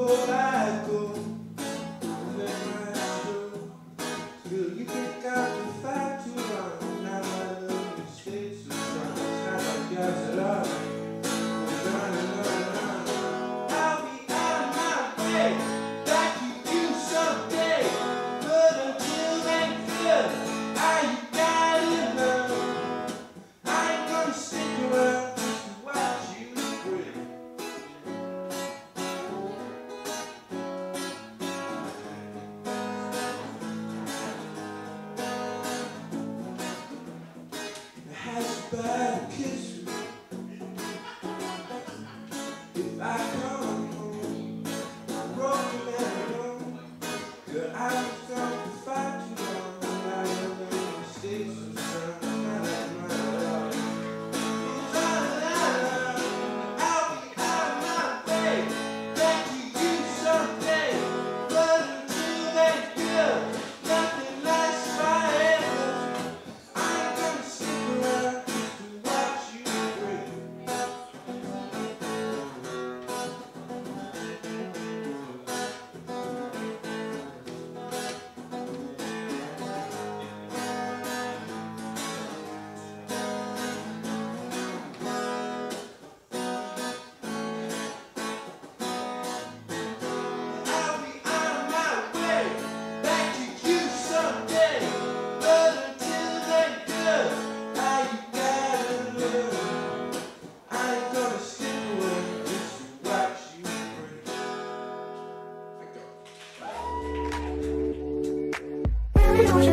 Bad kiss if I come home broken and alone. Girl, I was going to fight you on. I never made mistakes sometimes. I like my love. I'll be on my way back to you someday. But until then, girl, nothing lasts forever. I ain't gonna stick around.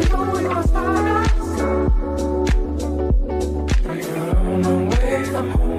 I'm on my way, I'm home.